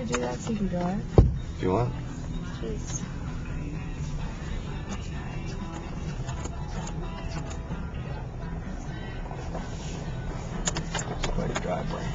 to do that so you can drive? If you want. Jeez. It's quite a driveway.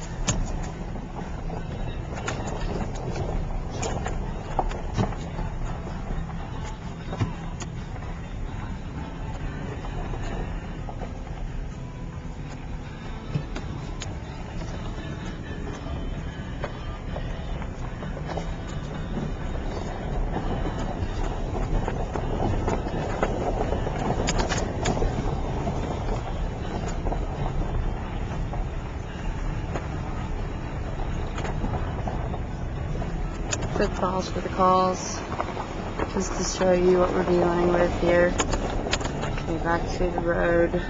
Quick pause for the calls, just to show you what we're dealing with here. Okay, back to the road.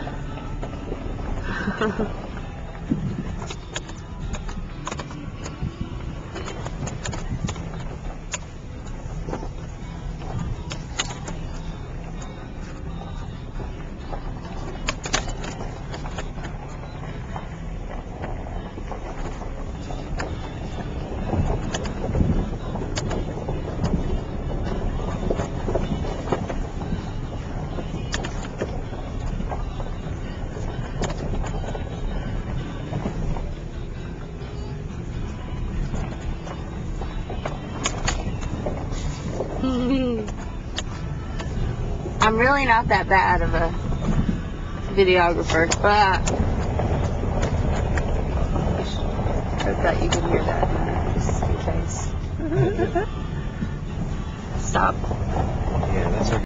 I'm really not that bad of a videographer, but I thought you could hear that just in case. Stop. Yeah, that's okay.